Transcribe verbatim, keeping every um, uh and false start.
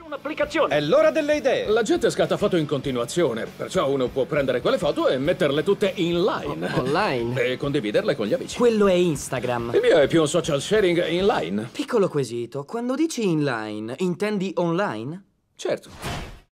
un'applicazione. È l'ora delle idee. La gente scatta foto in continuazione, perciò uno può prendere quelle foto e metterle tutte inline. O- online? E condividerle con gli amici. Quello è Instagram. Il mio è più un social sharing inline. Piccolo quesito, quando dici inline, intendi online? Certo.